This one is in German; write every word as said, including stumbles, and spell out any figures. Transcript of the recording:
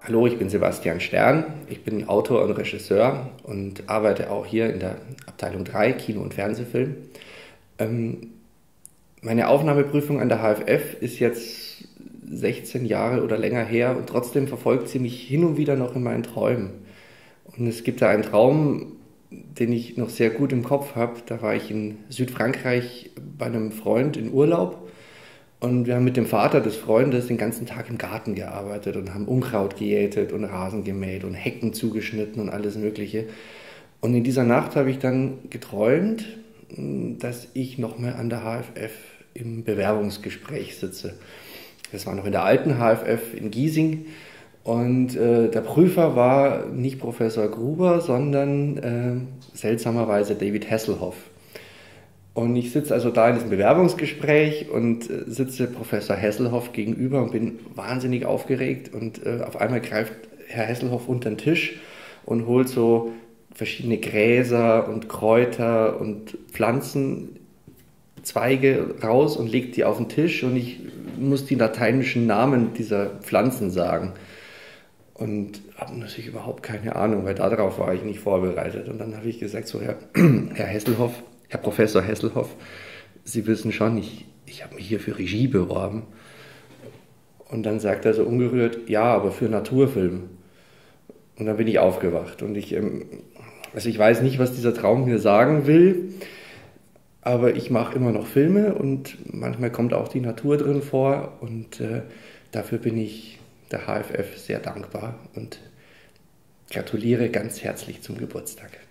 Hallo, ich bin Sebastian Stern, ich bin Autor und Regisseur und arbeite auch hier in der Abteilung drei, Kino- und Fernsehfilm. Ähm, meine Aufnahmeprüfung an der H F F ist jetzt sechzehn Jahre oder länger her und trotzdem verfolgt sie mich hin und wieder noch in meinen Träumen. Und es gibt da einen Traum, den ich noch sehr gut im Kopf habe. Da war ich in Südfrankreich bei einem Freund in Urlaub. Und wir haben mit dem Vater des Freundes den ganzen Tag im Garten gearbeitet und haben Unkraut gejätet und Rasen gemäht und Hecken zugeschnitten und alles Mögliche. Und in dieser Nacht habe ich dann geträumt, dass ich nochmal an der H F F im Bewerbungsgespräch sitze. Das war noch in der alten H F F in Giesing. Und äh, der Prüfer war nicht Professor Gruber, sondern äh, seltsamerweise David Hasselhoff. Und ich sitze also da in diesem Bewerbungsgespräch und äh, sitze Professor Hasselhoff gegenüber und bin wahnsinnig aufgeregt. Und äh, auf einmal greift Herr Hasselhoff unter den Tisch und holt so verschiedene Gräser und Kräuter und Pflanzenzweige raus und legt die auf den Tisch. Und ich muss die lateinischen Namen dieser Pflanzen sagen. Und habe natürlich überhaupt keine Ahnung, weil darauf war ich nicht vorbereitet. Und dann habe ich gesagt, so Herr, Herr Hasselhoff, Herr Professor Hasselhoff, Sie wissen schon, ich, ich habe mich hier für Regie beworben. Und dann sagt er so ungerührt, ja, aber für Naturfilm. Und dann bin ich aufgewacht. Und ich, also ich weiß nicht, was dieser Traum mir sagen will, aber ich mache immer noch Filme und manchmal kommt auch die Natur drin vor. Und äh, dafür bin ich der H F F sehr dankbar und gratuliere ganz herzlich zum Geburtstag.